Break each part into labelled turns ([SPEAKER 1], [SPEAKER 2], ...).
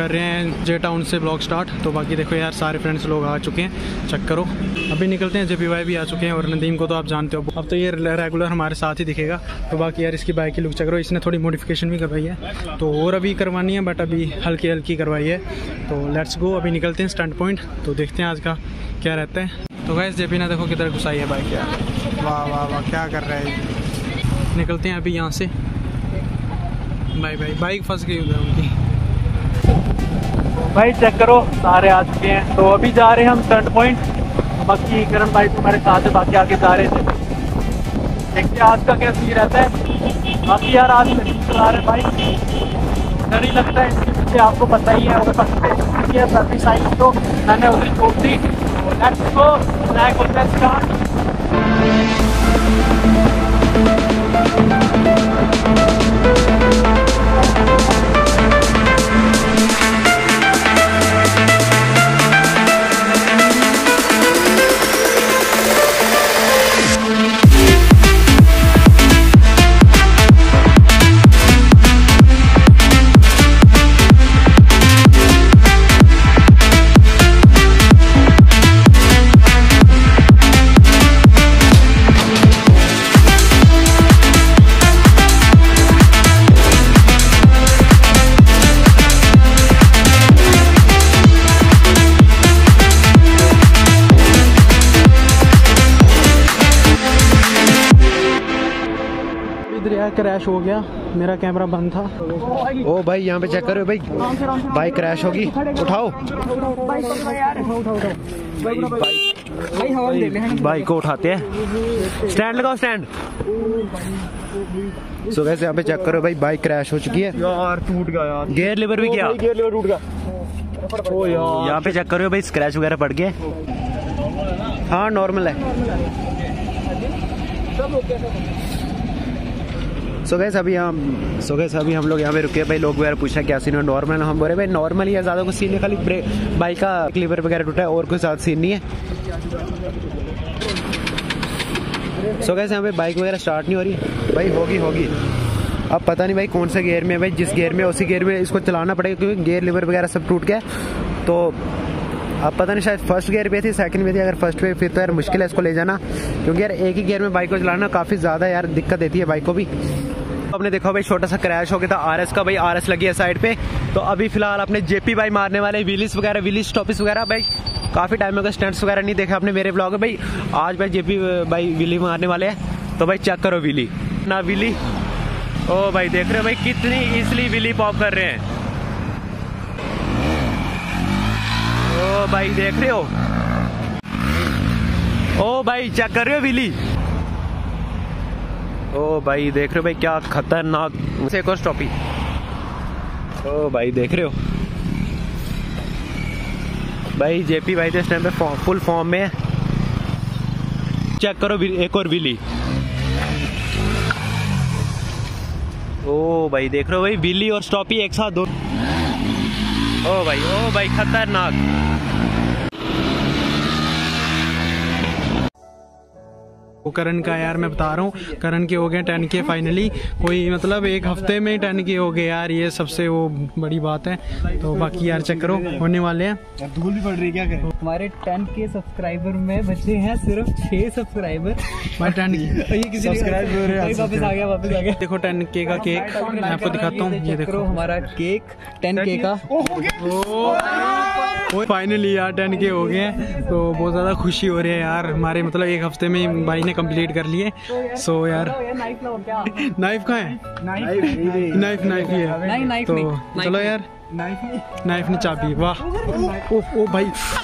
[SPEAKER 1] कर रहे हैं जे टाउन से ब्लॉग स्टार्ट। तो बाकी देखो यार सारे फ्रेंड्स लोग आ चुके हैं, चेक करो। अभी निकलते हैं, जेपी भाई भी आ चुके हैं और नदीम को तो आप जानते हो, अब तो ये रेगुलर हमारे साथ ही दिखेगा। तो बाकी यार इसकी बाइक की लुक चेक करो, इसने थोड़ी मॉडिफिकेशन भी करवाई है तो और अभी करवानी है, बट अभी हल्की हल्की करवाई है। तो लेट्स गो, अभी निकलते हैं स्टैंड पॉइंट, तो देखते हैं आज का क्या रहता है। तो गाइस जेपी ने देखो किधर घुसाई है बाइक यार, वाह वाह वाह क्या कर रहा है। निकलते हैं अभी यहाँ से, बाय बाय। बाइक फंस गई उधर उनकी। भाई चेक करो सारे आ चुके हैं, तो अभी जा रहे हैं हम स्टैंड पॉइंट। बाकी करण भाई तुम्हारे साथ है, बाकी आगे जा रहे थे, देखते आज का क्या सीन रहता है। बाकी यार आज चला रहे बाइक, डर ही लगता है इसके पीछे, आपको पता ही है। सर्विस आई तो मैंने उधर छोड़ दी। लेट्स गो, फ्लैग होता है स्टार्ट। क्रैश हो गया, मेरा कैमरा बंद था।
[SPEAKER 2] ओ भाई यहाँ पे चेक करो भाई, बाइक क्रैश होगी, उठाओ बाइक को उठाते हैं, स्टैंड लगाओ स्टैंड। सो वैसे यहाँ पे चेक करो भाई, बाइक क्रैश हो चुकी है
[SPEAKER 1] यार, टूट गया यार,
[SPEAKER 2] गियर लीवर भी क्या,
[SPEAKER 1] गियर लीवर टूट गया। ओ यार
[SPEAKER 2] यहाँ पे चेक करो भाई, स्क्रैच वगैरह पड़ गए। हाँ नॉर्मल है। सो गैस अभी हम लोग यहाँ पे रुके भाई, लोग वगैरह पूछा क्या सीन है, नॉर्मल। हम बोले भाई नॉर्मल ही है, ज़्यादा कुछ सीन है, खाली ब्रेक बाइक का लीवर वगैरह टूटा है, और कुछ ज़्यादा सीन नहीं है। सो गैस यहाँ पे बाइक वगैरह स्टार्ट नहीं हो रही भाई, होगी अब पता नहीं भाई कौन से गियर में है भाई, जिस गियर में उसी गियर में इसको चलाना पड़ेगा, क्योंकि गियर लीवर वगैरह सब टूट गया। तो अब पता नहीं, शायद फर्स्ट गियर पे थी, सेकंड में थी। अगर फर्स्ट पे फिर तो यार मुश्किल है इसको ले जाना, क्योंकि यार एक ही गियर में बाइक को चलाना काफ़ी ज़्यादा यार दिक्कत देती है बाइक को भी। आपने देखा भाई छोटा सा क्रैश हो गया था आरएस का भाई, आरएस लगी है साइड पे। तो अभी फिलहाल अपने जेपी भाई मारने वाले व्हीलिस वगैरह, व्हीलिस स्टॉपिस वगैरह भाई, काफ़ी टाइम हो गया स्टंट्स वगैरह नहीं देखा आपने मेरे ब्लॉग में भाई। आज भाई जेपी भाई व्हीली मारने वाले हैं, तो भाई चेक करो व्हीली ना व्हीली। ओ भाई देख रहे हो भाई कितनी इजली व्हीली पॉप कर रहे हैं। ओ भाई देख रहे हो, ओ भाई चेक कर रहे हो व्हीली। ओ भाई देख रहे हो भाई क्या खतरनाक से एक और स्टॉपी। ओ भाई देख रहे हो भाई, जेपी भाई तो इस टाइम पे फुल फॉर्म में है। चेक करो एक और व्हीली। ओ भाई देख रहे हो भाई व्हीली और स्टॉपी एक साथ दो। ओ भाई खतरनाक।
[SPEAKER 1] करण का यार मैं बता रहा हूँ, करण के हो गए 10K फाइनली, कोई मतलब एक हफ्ते में 10K हो गए यार, ये सबसे वो बड़ी बात है। तो बाकी यार चेक करो होने वाले हैं। धूल भी पड़ रही है, क्या करें।
[SPEAKER 3] हमारे 10K सब्सक्राइबर में बचे हैं सिर्फ 6 सब्सक्राइबर।
[SPEAKER 1] भाई 10K
[SPEAKER 3] ये किसी वापस आ गया।
[SPEAKER 1] देखो 10K का केक मैं आपको दिखाता हूँ, ये देखो
[SPEAKER 3] हमारा केक 10K का
[SPEAKER 1] फाइनली यार 10K हो गए हैं। तो बहुत ज़्यादा खुशी हो रही है यार, हमारे मतलब एक हफ्ते में भाई ने कंप्लीट कर लिए। सो यार नाइफ कहाँ है, नाइफ ही है। तो चलो यार, नाइफ ने चाबी, वाह। ओ भाई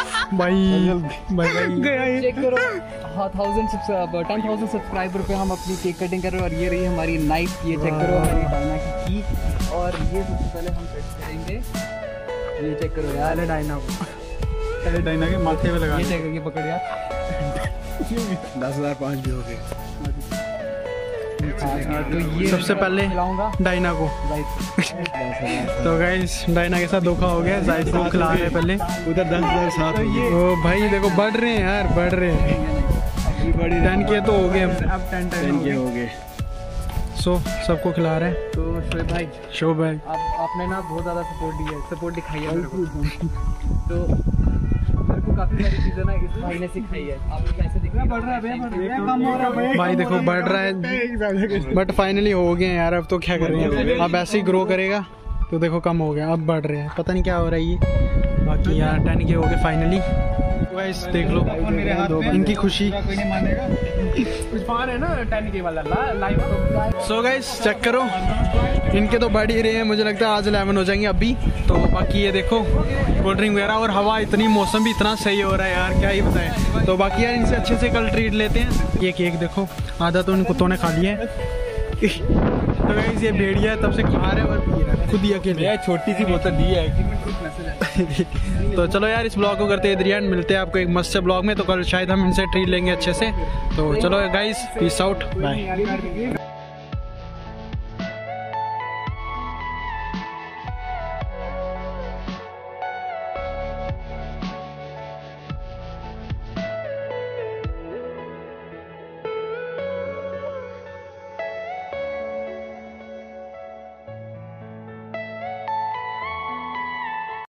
[SPEAKER 3] चेक करो 10,000 सब्सक्राइबर पे हम अपनी केक कटिंग कर रहे हैं, और ये रही हमारी नाइफ। ये चेक करो हमारी डायना की की, और ये सबसे पहले हम कट करेंगे। ये चेक करो यार,
[SPEAKER 1] डायना के माथे पे लगा,
[SPEAKER 3] ये चेक करके पकड़ यार।
[SPEAKER 2] 10,005 भी हो गए।
[SPEAKER 3] तो ये
[SPEAKER 1] सबसे पहले डायना को तो गाइस डायना के साथ धोखा हो गया, जायद को खिला रहे पहले।
[SPEAKER 2] उधर 10,007
[SPEAKER 1] ओ भाई देखो बढ़ रहे हैं यार, बढ़ रहे हैं। 10K तो हो गए, अब 10K हो गए। सो सबको खिला रहे हैं।
[SPEAKER 3] तो शोएब भाई,
[SPEAKER 1] शो भाई
[SPEAKER 3] आपने ना बहुत ज़्यादा सपोर्ट दिखाई है मेरे को। तो मेरे को काफ़ी सारी चीज़ें ना इस भाई ने सिखाई है। आप कैसे दिख रहा है
[SPEAKER 1] भाई देखो बढ़ रहा है, बट फाइनली हो गए यार। अब तो क्या कर रहे हैं, अब ऐसे ही ग्रो करेगा तो देखो कम हो गया, अब बढ़ रहे हैं, पता नहीं क्या हो रहा है ये। बाकी यार 10 के हो गए फाइनली। गाइस देख लो इनकी खुशी। सो गाइस चेक करो, इनके तो बढ़ ही रहे हैं, मुझे लगता है आज 11 हो जाएंगे अभी। तो बाकी ये देखो कोल्ड ड्रिंक वगैरह, और हवा इतनी, मौसम भी इतना सही हो रहा है यार, क्या ही बताएं। तो बाकी यार इनसे अच्छे से कल ट्रीट लेते हैं। ये केक देखो, आधा तो इन कुत्तों ने खा लिया है। तो गाइस ये भेड़िया तब से खा रहे और पी रहे हैं खुद ही अकेले, छोटी सी बोतल दी है। तो चलो यार इस ब्लॉग को करते हैं एंड मिलते हैं आपको एक मस्त से ब्लॉग में। तो कल शायद हम इनसे ट्रीट लेंगे अच्छे से। तो चलो गाइस, पीस आउट, बाय।